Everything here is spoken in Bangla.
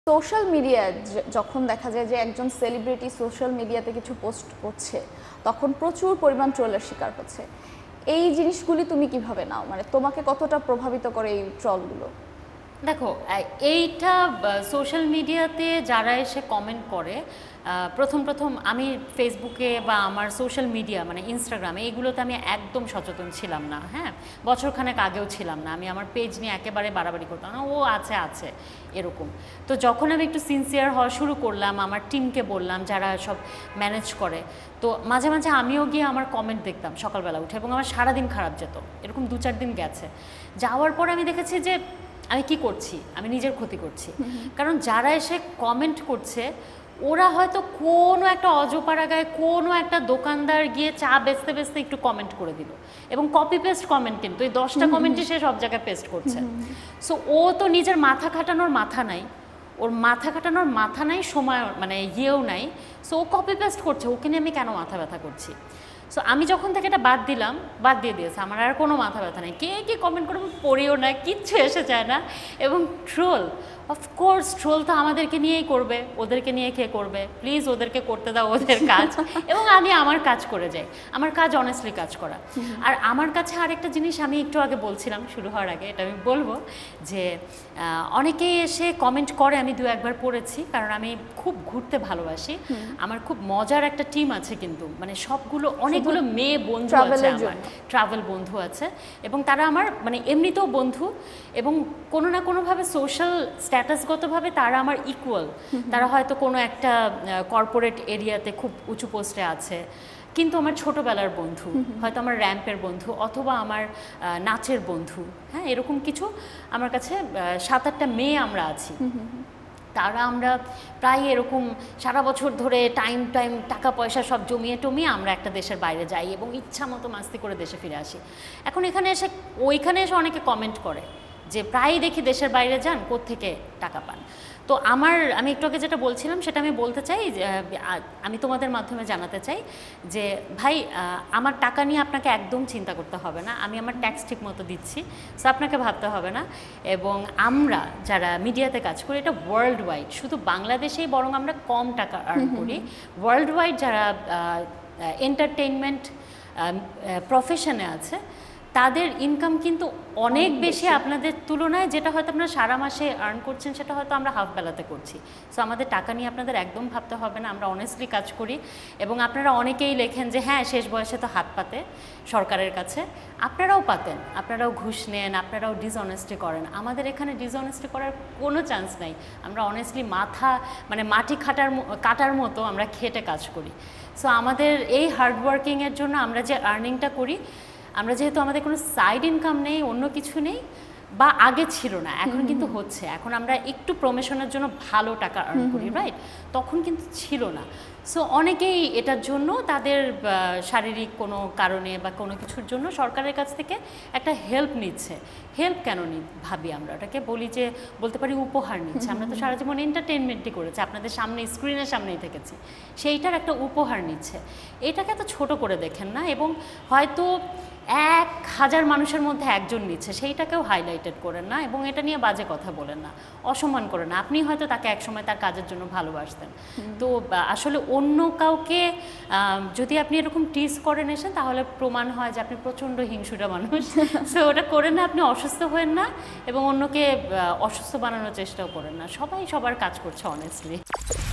সোশ্যাল মিডিয়া যখন দেখা যায় যে একজন সেলিব্রিটি সোশ্যাল মিডিয়াতে কিছু পোস্ট করছে তখন প্রচুর পরিমাণ ট্রোলের শিকার হচ্ছে। এই জিনিসগুলি তুমি কিভাবে নাও, মানে তোমাকে কতটা প্রভাবিত করে এই ট্রলগুলো? দেখো, এইটা সোশ্যাল মিডিয়াতে যারা এসে কমেন্ট করে, প্রথম আমি ফেসবুকে বা আমার সোশ্যাল মিডিয়া মানে ইনস্টাগ্রামে এগুলোতে আমি একদম সচেতন ছিলাম না। হ্যাঁ, বছরখানেক আগেও ছিলাম না। আমি আমার পেজ নিয়ে একেবারে বাড়াবাড়ি করতাম না, ও আছে এরকম। তো যখন আমি একটু সিনসিয়ার হওয়া শুরু করলাম, আমার টিমকে বললাম যারা সব ম্যানেজ করে, তো মাঝে মাঝে আমিও গিয়ে আমার কমেন্ট দেখতাম সকালবেলা উঠে, এবং আমার সারাদিন খারাপ যেত। এরকম 2-4 দিন গেছে। যাওয়ার পরে আমি দেখেছি যে আমি কি করছি, আমি নিজের ক্ষতি করছি। কারণ যারা এসে কমেন্ট করছে ওরা হয়তো কোনো একটা অজপাড়াগায় কোনো একটা দোকানদার গিয়ে চা বেচতে বেচতে একটু কমেন্ট করে দিল, এবং কপি পেস্ট কমেন্ট, কিন্তু এই 10টা কমেন্টই সে সব জায়গায় পেস্ট করছে। সো ও তো নিজের মাথা খাটানোর মাথা নাই, ওর মাথা খাটানোর মাথা নাই, সময় মানে ইয়েও নাই। সো ও কপি পেস্ট করছে, ওকে নিয়ে আমি কেন মাথা ব্যথা করছি? সো আমি যখন থেকে এটা বাদ দিয়ে দিয়েছে, আমার আর কোনো মাথা ব্যথা নেই। কে কি কমেন্ট করবো পড়িও না, কিচ্ছু এসে যায় না। এবং ট্রোল, অফকোর্স ট্রোল তো আমাদেরকে নিয়েই করবে, ওদেরকে নিয়ে কে করবে? প্লিজ ওদেরকে করতে দাও ওদের কাজ, এবং আমি আমার কাজ করে যাই। আমার কাজ অনেস্টলি কাজ করা। আর আমার কাছে আরেকটা জিনিস আমি একটু আগে বলছিলাম শুরু হওয়ার আগে, এটা আমি বলবো যে অনেকেই এসে কমেন্ট করে, আমি 2-1 বার পড়েছি, কারণ আমি খুব ঘুরতে ভালোবাসি। আমার খুব মজার একটা টিম আছে, কিন্তু মানে সবগুলো অনেকগুলো মেয়ে বন্ধু আছে, আমার ট্রাভেল বন্ধু আছে, এবং তারা আমার মানে এমনিতেও বন্ধু, এবং কোনো না কোনোভাবে সোশ্যাল স্ট্যাটাসগতভাবে তারা আমার ইকুয়াল। তারা হয়তো কোনো একটা কর্পোরেট এরিয়াতে খুব উঁচু পোস্টে আছে, কিন্তু আমার ছোটোবেলার বন্ধু, হয়তো আমার র্যাম্পের বন্ধু, অথবা আমার নাচের বন্ধু। হ্যাঁ, এরকম কিছু আমার কাছে 7-8টা মেয়ে আমরা আছি। তারা আমরা প্রায় এরকম সারা বছর ধরে টাইম টাকা পয়সা সব জমিয়ে টমিয়ে আমরা একটা দেশের বাইরে যাই, এবং ইচ্ছা মতো মাস্তি করে দেশে ফিরে আসি। এখন ওইখানে এসে অনেকে কমেন্ট করে যে প্রায়ই দেখি দেশের বাইরে যান, কোত্থেকে টাকা পান। তো আমি একটু আগে যেটা বলছিলাম সেটা আমি বলতে চাই, আমি তোমাদের মাধ্যমে জানাতে চাই যে ভাই, আমার টাকা নিয়ে আপনাকে একদম চিন্তা করতে হবে না। আমি আমার ট্যাক্স ঠিক মতো দিচ্ছি, সো আপনাকে ভাবতে হবে না। এবং আমরা যারা মিডিয়াতে কাজ করি, এটা ওয়ার্ল্ড ওয়াইড, শুধু বাংলাদেশেই বরং আমরা কম টাকা আর্ন করি। ওয়ার্ল্ড ওয়াইড যারা এন্টারটেইনমেন্ট প্রফেশনে আছে তাদের ইনকাম কিন্তু অনেক বেশি আপনাদের তুলনায়। যেটা হয়তো আপনারা সারা মাসে আর্ন করছেন সেটা হয়তো আমরা হাফ বেলাতে করছি। সো আমাদের টাকা নিয়ে আপনাদের একদম ভাবতে হবে না, আমরা অনেস্টলি কাজ করি। এবং আপনারা অনেকেই লেখেন যে হ্যাঁ, শেষ বয়সে তো হাত পাতে সরকারের কাছে। আপনারাও পাতেন, আপনারাও ঘুষ নেন, আপনারাও ডিসঅনেস্টি করেন। আমাদের এখানে ডিসঅনেস্টি করার কোনো চান্স নাই। আমরা অনেস্টলি মাটি কাটার মতো আমরা খেটে কাজ করি। সো আমাদের এই হার্ডওয়ার্কিংয়ের জন্য আমরা যে আর্নিংটা করি, আমরা যেহেতু আমাদের কোনো সাইড ইনকাম নেই, অন্য কিছু নেই, বা আগে ছিল না, এখন কিন্তু হচ্ছে। এখন আমরা একটু প্রমোশনের জন্য ভালো টাকা আর্ন করি, রাইট? তখন কিন্তু ছিল না। সো অনেকেই এটার জন্য তাদের শারীরিক কোনো কারণে বা কোনো কিছুর জন্য সরকারের কাছ থেকে একটা হেল্প নিচ্ছে। হেল্প কেন ভাবি আমরা ওটাকে, বলতে পারি উপহার নিচ্ছে। আমরা তো সারা জীবন এন্টারটেনমেন্টই করেছি, আপনাদের সামনে স্ক্রিনের সামনেই থেকেছি, সেইটার একটা উপহার নিচ্ছে। এটাকে তো ছোট করে দেখেন না, এবং হয়তো 1000 মানুষের মধ্যে একজন নিচ্ছে, সেইটাকেও হাইলাইটেড করেন না, এবং এটা নিয়ে বাজে কথা বলেন না, অসম্মান করেন না। আপনি হয়তো তাকে একসময় তার কাজের জন্য ভালোবাসতেন। তো আসলে অন্য কাউকে যদি আপনি এরকম টিজ করেন এসে, তাহলে প্রমাণ হয় যে আপনি প্রচণ্ড হিংসুটা মানুষ। সো ওটা করেন না, আপনি অসুস্থ হয়েন না, এবং অন্যকে অসুস্থ বানানোর চেষ্টাও করেন না। সবাই সবার কাজ করছে অনেস্টলি।